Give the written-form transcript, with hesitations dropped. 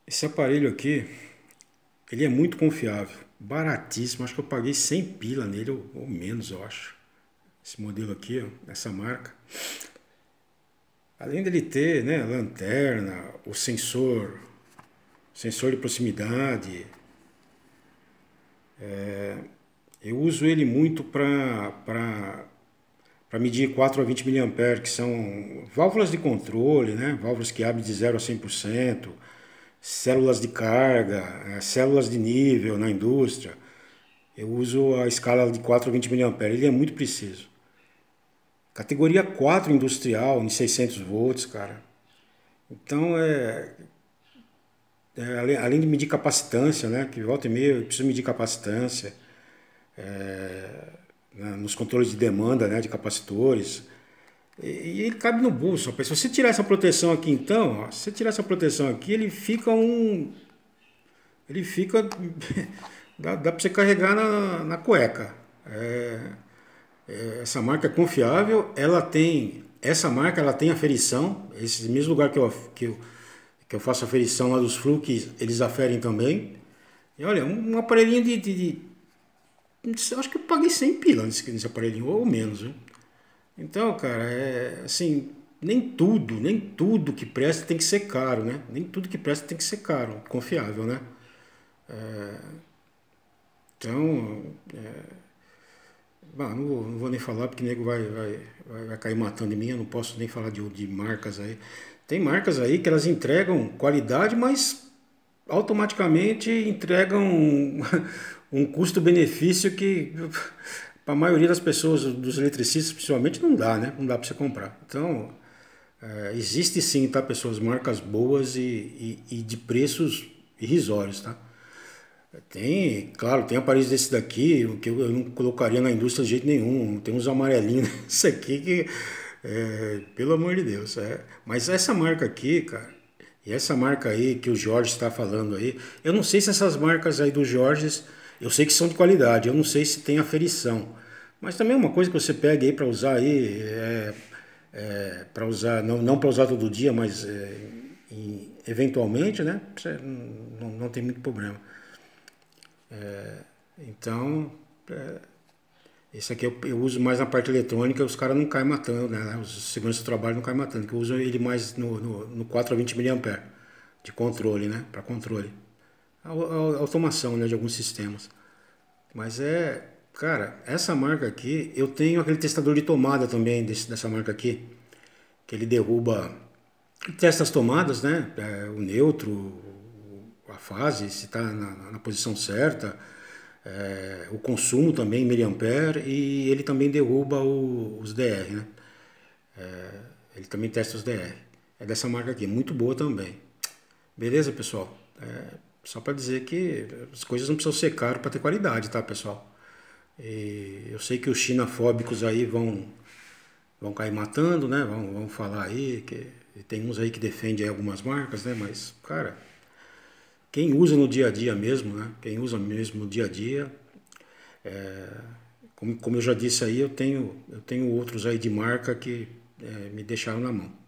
Esse aparelho aqui, ele é muito confiável, baratíssimo. Acho que eu paguei 100 pila nele, ou menos, eu acho. Esse modelo aqui, ó, essa marca. Além dele ter, né, lanterna, o sensor de proximidade. Eu uso ele muito para medir 4 a 20 mA, que são válvulas de controle, né? Válvulas que abrem de 0 a 100%, células de carga, células de nível na indústria. Eu uso a escala de 4 a 20 mA. Ele é muito preciso. Categoria 4 industrial, em 600 volts, cara. Então, além de medir capacitância, né? Que volta e meia eu preciso medir capacitância, né, nos controles de demanda, né? De capacitores. E ele cabe no bolso, rapaz. Se você tirar essa proteção aqui, então, ó, se você tirar essa proteção aqui, ele fica um. Ele fica. dá pra você carregar na cueca. Essa marca é confiável, ela tem. Essa marca ela tem aferição. Esse mesmo lugar que eu faço aferição lá dos Flux, eles aferem também. E olha, um aparelhinho acho que eu paguei 100 pila nesse aparelhinho, ou menos, viu? Então, cara, assim, nem tudo que presta tem que ser caro, né? Nem tudo que presta tem que ser caro, confiável, né? Então, não vou nem falar porque o nego vai cair matando em mim, eu não posso nem falar de marcas aí. Tem marcas aí que elas entregam qualidade, mas automaticamente entregam um custo-benefício que para a maioria das pessoas, dos eletricistas principalmente, não dá, né? Não dá para você comprar. Então, existe sim, tá, pessoas, marcas boas e de preços irrisórios, tá? Tem, claro, tem aparelhos desse daqui, o que eu não colocaria na indústria de jeito nenhum. Tem uns amarelinhos nesse aqui que, pelo amor de Deus. Mas essa marca aqui, cara, e essa marca aí que o Jorge está falando aí, eu não sei se essas marcas aí do Jorge, eu sei que são de qualidade, eu não sei se tem aferição. Mas também é uma coisa que você pega aí para usar aí, para usar, não para usar todo dia, mas eventualmente, né? Você não tem muito problema. Então, esse aqui eu uso mais na parte eletrônica, os caras não caem matando, né? Os seguranças do trabalho não caem matando, que eu uso ele mais no 4 a 20 mA de controle, né? Para controle. A automação, né, de alguns sistemas. Mas cara, essa marca aqui, eu tenho aquele testador de tomada também dessa marca aqui, que ele derruba, testa as tomadas, né? O neutro, a fase, se está na posição certa, o consumo também em miliampere e ele também derruba os DR, né? Ele também testa os DR. É dessa marca aqui, muito boa também. Beleza, pessoal? Só para dizer que as coisas não precisam ser caras para ter qualidade, tá, pessoal? E eu sei que os chinafóbicos aí vão cair matando, né? Vão falar aí que tem uns aí que defendem algumas marcas, né? Mas, cara, quem usa no dia a dia mesmo, né? Quem usa mesmo no dia a dia, como eu já disse aí, eu tenho outros aí de marca que me deixaram na mão.